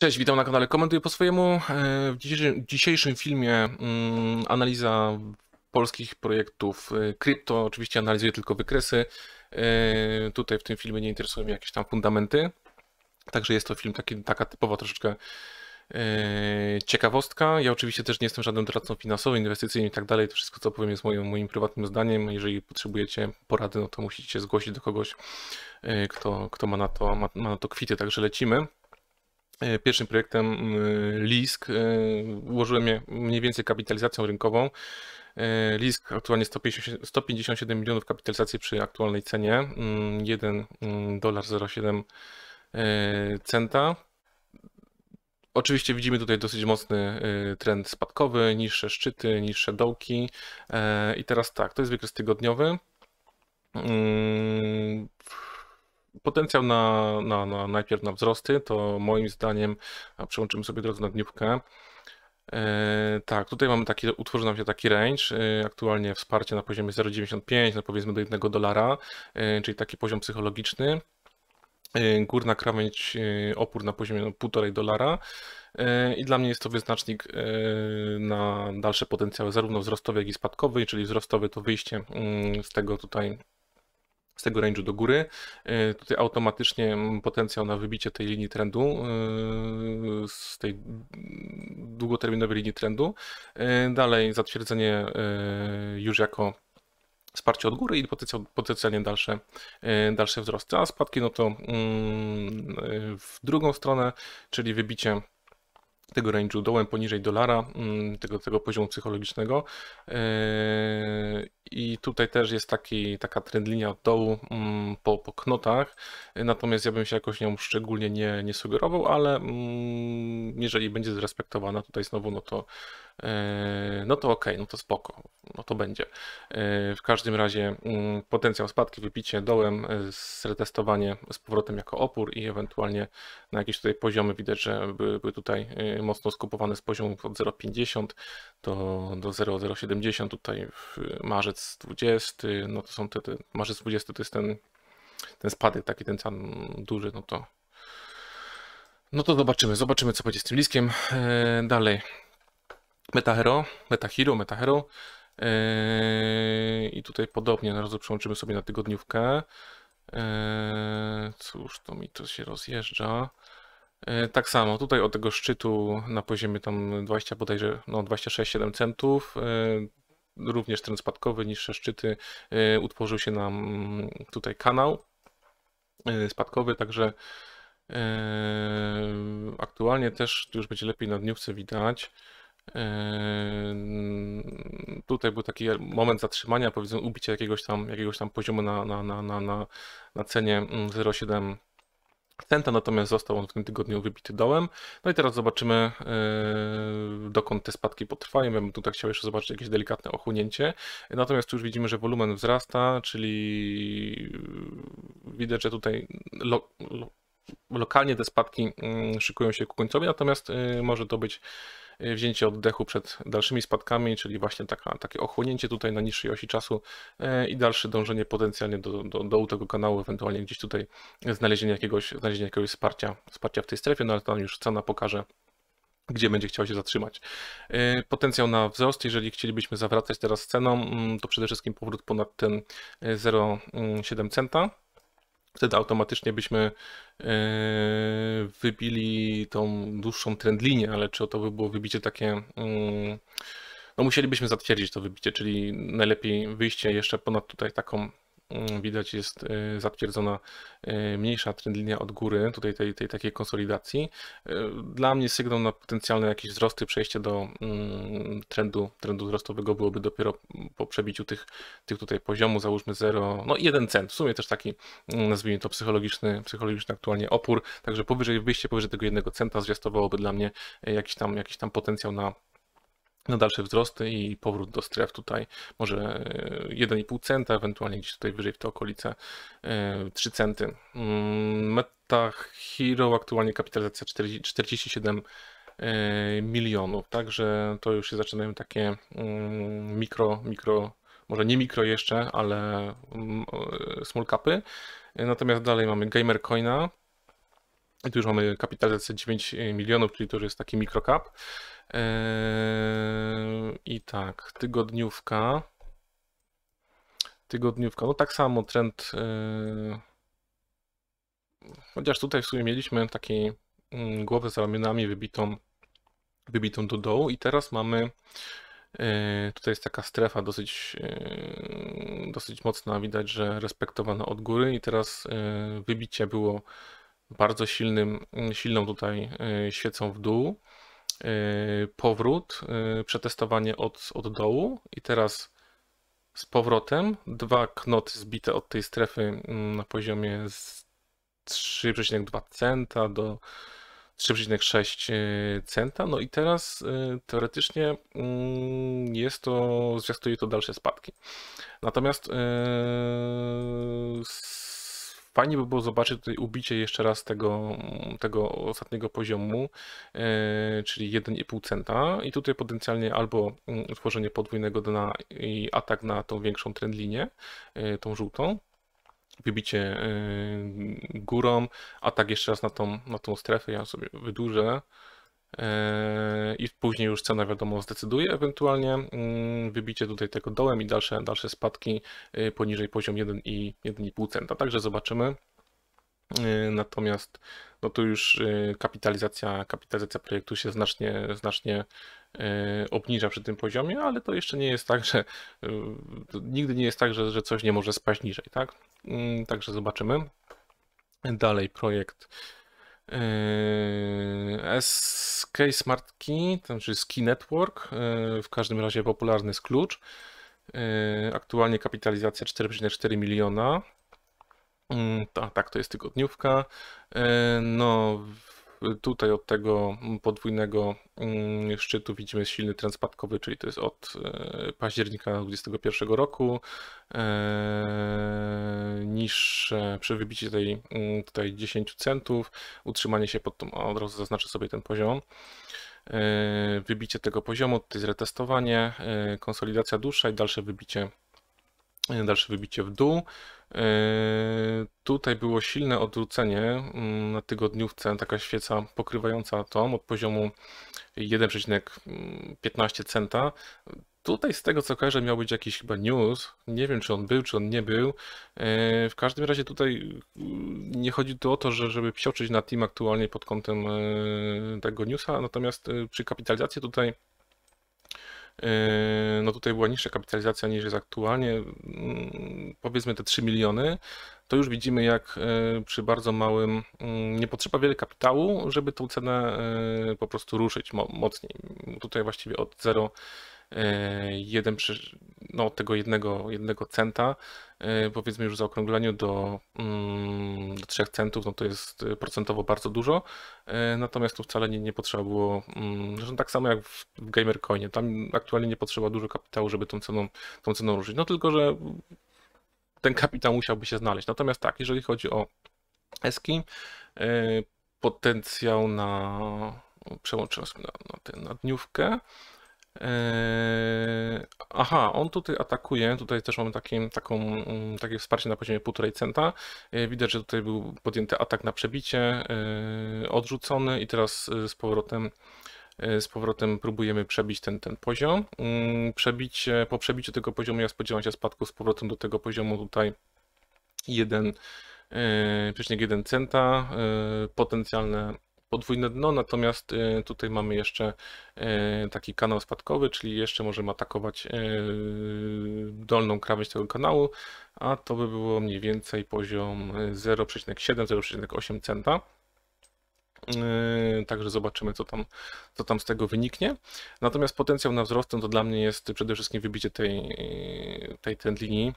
Cześć, witam na kanale Komentuję po swojemu. W dzisiejszym filmie analiza polskich projektów krypto. Oczywiście analizuję tylko wykresy. Tutaj w tym filmie nie interesują mnie jakieś tam fundamenty. Także jest to film taka typowa troszeczkę ciekawostka. Ja oczywiście też nie jestem żadnym doradcą finansowym, inwestycyjnym i tak dalej. To wszystko, co powiem, jest moim prywatnym zdaniem. Jeżeli potrzebujecie porady, no to musicie się zgłosić do kogoś, kto ma na to kwity. Także lecimy. Pierwszym projektem Lisk ułożyłem je mniej więcej kapitalizacją rynkową. Lisk aktualnie 157 milionów kapitalizacji przy aktualnej cenie, $1,07 centa. Oczywiście widzimy tutaj dosyć mocny trend spadkowy, niższe szczyty, niższe dołki. I teraz tak, to jest wykres tygodniowy. Potencjał najpierw na wzrosty, to moim zdaniem, a przełączymy sobie od razu na dniówkę. Tak, tutaj mamy utworzył nam się taki range, aktualnie wsparcie na poziomie 0,95, no powiedzmy do $1, czyli taki poziom psychologiczny. Górna krawędź, opór na poziomie $1,5. I dla mnie jest to wyznacznik na dalsze potencjały zarówno wzrostowy, jak i spadkowy, czyli wzrostowy to wyjście z tego range'u do góry. Tutaj automatycznie potencjał na wybicie tej linii trendu, z tej długoterminowej linii trendu. Dalej zatwierdzenie już jako wsparcie od góry i potencjalnie dalsze wzrosty, a spadki no to w drugą stronę, czyli wybicie tego range'u dołem poniżej $, tego poziomu psychologicznego. I tutaj też jest taka trendlinia od dołu po knotach, natomiast ja bym się jakoś nią szczególnie nie sugerował, ale jeżeli będzie zrespektowana tutaj znowu, no to ok, no to spoko, no to będzie. W każdym razie potencjał spadki, wybicie dołem, zretestowanie z powrotem jako opór i ewentualnie na jakieś tutaj poziomy widać, że były tutaj mocno skupowane z poziomów od 0,50 do 0,070, tutaj w marzec 20, no to są marzec 20 to jest ten spadek taki, ten sam duży, no to zobaczymy co będzie z tym Liskiem. Dalej MetaHero. I tutaj podobnie, na razu przełączymy sobie na tygodniówkę. Cóż, to się rozjeżdża. Tak samo, tutaj od tego szczytu na poziomie tam 20 bodajże, no 26,7 centów. Również trend spadkowy, niższe szczyty. Utworzył się nam tutaj kanał spadkowy, także aktualnie też, tu już będzie lepiej na dniówce widać. Tutaj był taki moment zatrzymania, powiedzmy ubicia jakiegoś tam poziomu na cenie 0,7 centa, natomiast został on w tym tygodniu wybity dołem. No i teraz zobaczymy, dokąd te spadki potrwają. Ja bym tutaj chciał jeszcze zobaczyć jakieś delikatne ochłonięcie. Natomiast tu już widzimy, że wolumen wzrasta, czyli widać, że tutaj lokalnie te spadki szykują się ku końcowi, natomiast może to być wzięcie oddechu przed dalszymi spadkami, czyli właśnie takie ochłonięcie tutaj na niższej osi czasu i dalsze dążenie potencjalnie do dołu tego kanału, ewentualnie gdzieś tutaj znalezienie jakiegoś wsparcia w tej strefie, no ale tam już cena pokaże, gdzie będzie chciał się zatrzymać. Potencjał na wzrost, jeżeli chcielibyśmy zawracać teraz ceną, to przede wszystkim powrót ponad ten 0,7 centa. Wtedy automatycznie byśmy wybili tą dłuższą trendlinię, ale czy to by było wybicie takie, no musielibyśmy zatwierdzić to wybicie, czyli najlepiej wyjście jeszcze ponad tutaj taką, widać jest zatwierdzona mniejsza trendlinia od góry, tutaj tej takiej konsolidacji. Dla mnie sygnał na potencjalne jakieś wzrosty, przejście do trendu wzrostowego byłoby dopiero po przebiciu tych tutaj poziomów, załóżmy 0, no 1 cent, w sumie też taki, nazwijmy to psychologiczny aktualnie opór, także wyjście powyżej tego 1 centa zwiastowałoby dla mnie jakiś tam potencjał na dalsze wzrosty i powrót do stref tutaj, może 1,5 centa, ewentualnie gdzieś tutaj wyżej w te okolice 3 centy. MetaHero aktualnie kapitalizacja 47 milionów, także to już się zaczynają takie mikro, może nie mikro jeszcze, ale small capy. Natomiast dalej mamy Gamercoina. I tu już mamy kapitalizację 9 milionów, czyli to już jest taki microcap. I tak, tygodniówka, no tak samo trend, chociaż tutaj w sumie mieliśmy takiej głowę za ramionami wybitą do dołu i teraz mamy, tutaj jest taka strefa dosyć mocna, widać, że respektowana od góry i teraz wybicie było bardzo silną tutaj świecą w dół, powrót, przetestowanie od dołu i teraz z powrotem 2 knoty zbite od tej strefy na poziomie z 3,2 centa do 3,6 centa. No i teraz teoretycznie zwiastuje to dalsze spadki. Natomiast fajnie by było zobaczyć tutaj ubicie jeszcze raz tego ostatniego poziomu, czyli 1,5 centa i tutaj potencjalnie albo utworzenie podwójnego dna i atak na tą większą trendlinię, tą żółtą, wybicie górą, atak jeszcze raz na tą strefę, ja sobie wydłużę i później już cena wiadomo zdecyduje, ewentualnie wybicie tutaj tego dołem i dalsze spadki poniżej poziom 1,5 centa, także zobaczymy. Natomiast no tu już kapitalizacja projektu się znacznie obniża przy tym poziomie, ale to jeszcze nie jest tak, że nigdy nie jest tak, że coś nie może spaść niżej, tak? Także zobaczymy. Dalej projekt SK Smart Key, to znaczy Ski Network, w każdym razie popularny jest klucz. Aktualnie kapitalizacja 4,4 miliona. Tak, to jest tygodniówka. No, tutaj od tego podwójnego szczytu widzimy silny trend spadkowy, czyli to jest od października 2021 roku. Niższe przy wybiciu tutaj 10 centów, utrzymanie się pod tą, od razu zaznaczę sobie ten poziom. Wybicie tego poziomu, to jest retestowanie, konsolidacja dłuższa i dalsze wybicie w dół. Tutaj było silne odwrócenie na tygodniówce, taka świeca pokrywająca to od poziomu 1,15 centa. Tutaj z tego co kojarzę miał być jakiś chyba news, nie wiem czy on był, czy on nie był. W każdym razie tutaj nie chodzi tu o to, żeby psioczyć na team aktualnie pod kątem tego newsa, natomiast przy kapitalizacji tutaj no tutaj była niższa kapitalizacja niż jest aktualnie, powiedzmy te 3 miliony, to już widzimy jak przy bardzo małym, nie potrzeba wiele kapitału, żeby tą cenę po prostu ruszyć mocniej. Tutaj właściwie od 0,1 no tego jednego centa, powiedzmy już w zaokrągleniu do 3 centów, no to jest procentowo bardzo dużo, natomiast tu wcale nie potrzeba było, zresztą tak samo jak w Gamercoinie, tam aktualnie nie potrzeba dużo kapitału, żeby tą ceną ruszyć, no tylko, że ten kapitał musiałby się znaleźć. Natomiast tak, jeżeli chodzi o Eski, potencjał przełączyłem sobie na dniówkę. Aha, on tutaj atakuje, tutaj też mamy takie wsparcie na poziomie 1,5 centa. Widać, że tutaj był podjęty atak na przebicie, odrzucony i teraz z powrotem próbujemy przebić ten poziom. Po przebiciu tego poziomu ja spodziewam się spadku z powrotem do tego poziomu tutaj 1,1 centa, potencjalne podwójne dno, natomiast tutaj mamy jeszcze taki kanał spadkowy, czyli jeszcze możemy atakować dolną krawędź tego kanału, a to by było mniej więcej poziom 0,7-0,8 centa. Także zobaczymy, co tam z tego wyniknie. Natomiast potencjał na wzrost to dla mnie jest przede wszystkim wybicie tej trendlinii,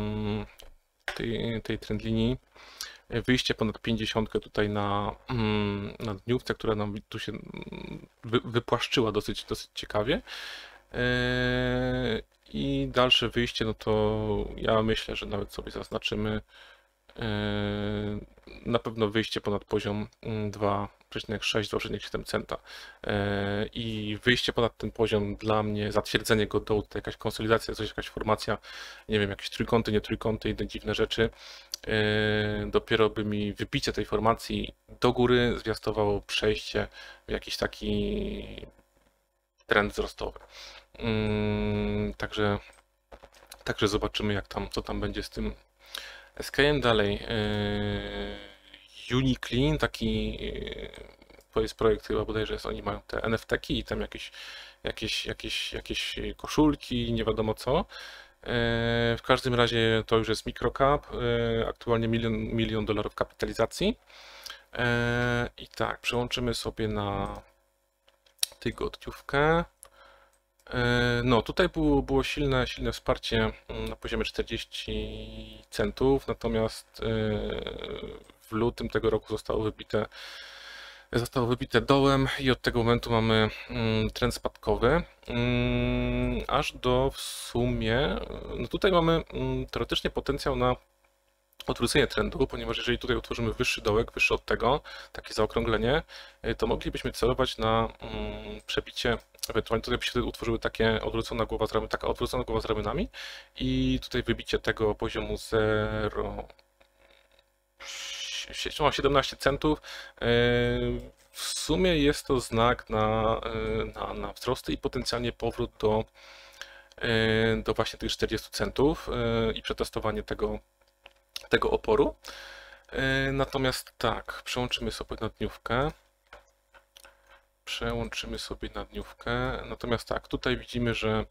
wyjście ponad 50 tutaj na dniówce, która nam tu się wypłaszczyła dosyć ciekawie. I dalsze wyjście, no to ja myślę, że nawet sobie zaznaczymy na pewno wyjście ponad poziom 2,6-2,7 centa. I wyjście ponad ten poziom dla mnie, zatwierdzenie go do tutaj jakaś konsolidacja, jakaś formacja, nie wiem, jakieś trójkąty, nie trójkąty, inne dziwne rzeczy. dopiero by mi wybicie tej formacji do góry zwiastowało przejście w jakiś taki trend wzrostowy. Także zobaczymy, co tam będzie z tym SKM dalej. Uniclean, taki to jest projekt chyba bodajże, oni mają te NFT-ki i tam jakieś koszulki, nie wiadomo co. W każdym razie to już jest microcap, aktualnie milion dolarów kapitalizacji. I tak, przełączymy sobie na tygodniówkę. No, tutaj było silne wsparcie na poziomie 40 centów, natomiast w lutym tego roku zostało wybite dołem i od tego momentu mamy trend spadkowy, aż do w sumie, no tutaj mamy teoretycznie potencjał na odwrócenie trendu, ponieważ jeżeli tutaj utworzymy wyższy dołek, wyższy od tego, takie zaokrąglenie, to moglibyśmy celować na przebicie, ewentualnie tutaj by się utworzyły taka odwrócona głowa z ramionami i tutaj wybicie tego poziomu 17 centów. W sumie jest to znak na wzrosty i potencjalnie powrót do właśnie tych 40 centów i przetestowanie tego oporu. Natomiast tak, przełączymy sobie na dniówkę. Natomiast tak, tutaj widzimy, że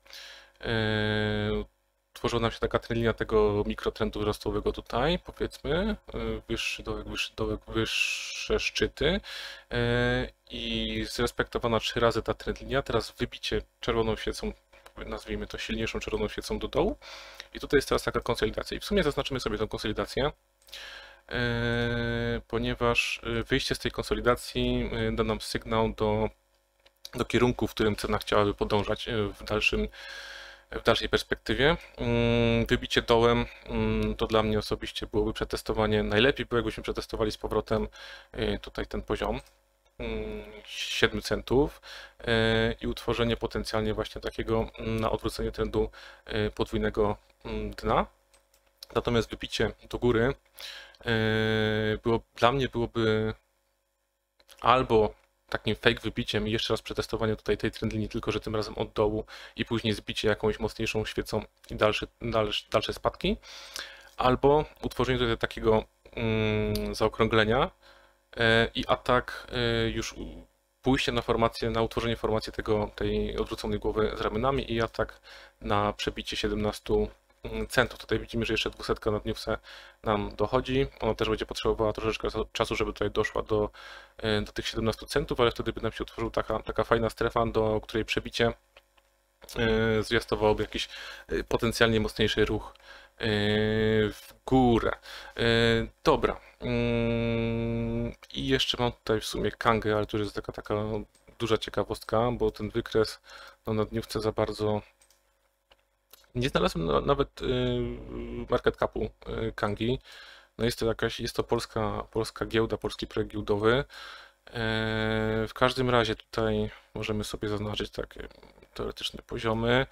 tworzyła nam się taka trendlinia tego mikrotrendu wzrostowego tutaj, powiedzmy, wyższy dołek, wyższe szczyty i zrespektowana 3 razy ta trendlinia, teraz wybicie czerwoną świecą, nazwijmy to silniejszą czerwoną świecą do dołu i tutaj jest teraz taka konsolidacja i w sumie zaznaczymy sobie tę konsolidację, ponieważ wyjście z tej konsolidacji da nam sygnał do kierunku, w którym cena chciałaby podążać w dalszej perspektywie. Wybicie dołem to dla mnie osobiście byłoby przetestowanie, najlepiej było jakbyśmy przetestowali z powrotem tutaj ten poziom 7 centów i utworzenie potencjalnie właśnie takiego na odwrócenie trendu podwójnego dna. Natomiast wybicie do góry dla mnie byłoby albo takim fake wybiciem i jeszcze raz przetestowanie tutaj tej trendlinii, tylko że tym razem od dołu i później zbicie jakąś mocniejszą świecą i dalsze spadki, albo utworzenie tutaj takiego zaokrąglenia i atak, już pójście na formację, na utworzenie formacji tej odwróconej głowy z ramionami i atak na przebicie 17 centów. Tutaj widzimy, że jeszcze 200 na dniówce nam dochodzi. Ona też będzie potrzebowała troszeczkę czasu, żeby tutaj doszła do tych 17 centów, ale wtedy by nam się utworzyła taka fajna strefa, do której przebicie zwiastowałoby jakiś potencjalnie mocniejszy ruch w górę. Dobra. I jeszcze mam tutaj w sumie Kangę, ale to już jest taka duża ciekawostka, bo ten wykres na dniówce za bardzo nie znalazłem nawet market capu Kangi. No jest to polska giełda, polski projekt giełdowy. W każdym razie tutaj możemy sobie zaznaczyć takie teoretyczne poziomy.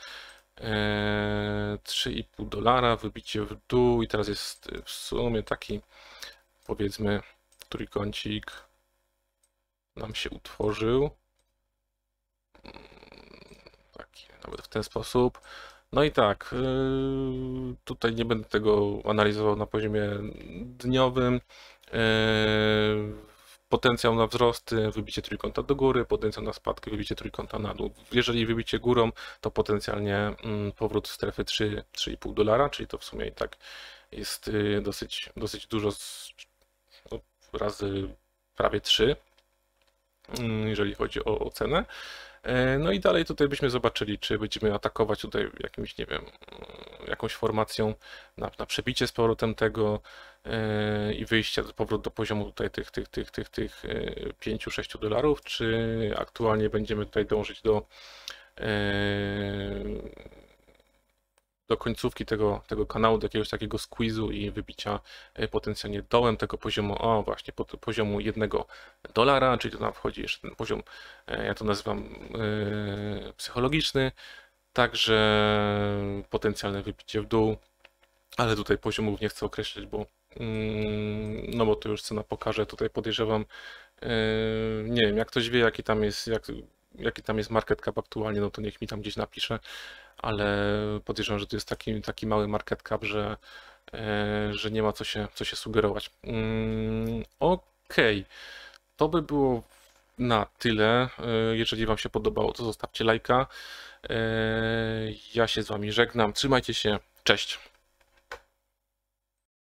3,5 dolara, wybicie w dół i teraz jest w sumie taki, powiedzmy, trójkącik nam się utworzył. Taki, nawet w ten sposób. No i tak, tutaj nie będę tego analizował na poziomie dniowym. Potencjał na wzrosty, wybicie trójkąta do góry, potencjał na spadki, wybicie trójkąta na dół. Jeżeli wybicie górą, to potencjalnie powrót w strefy 3,5 dolara, czyli to w sumie i tak jest dosyć dużo, no, razy prawie 3, jeżeli chodzi o cenę. No i dalej tutaj byśmy zobaczyli, czy będziemy atakować tutaj jakimś, nie wiem, jakąś formacją na przebicie z powrotem tego i wyjście, powrót do poziomu tutaj tych 5-6 dolarów, czy aktualnie będziemy tutaj dążyć do końcówki tego kanału, do jakiegoś takiego squeezu i wybicia potencjalnie dołem tego poziomu, o właśnie, poziomu 1 dolara, czyli to nam wchodzi jeszcze ten poziom, ja to nazywam psychologiczny, także potencjalne wybicie w dół, ale tutaj poziomów nie chcę określić, bo No bo to już cena pokaże, tutaj podejrzewam, nie wiem, jak ktoś wie jaki tam jest market cap aktualnie, no to niech mi tam gdzieś napisze, ale podejrzewam, że to jest taki mały market cap, że nie ma co się sugerować. Okej, to by było na tyle. Jeżeli Wam się podobało, to zostawcie lajka. Ja się z Wami żegnam. Trzymajcie się. Cześć.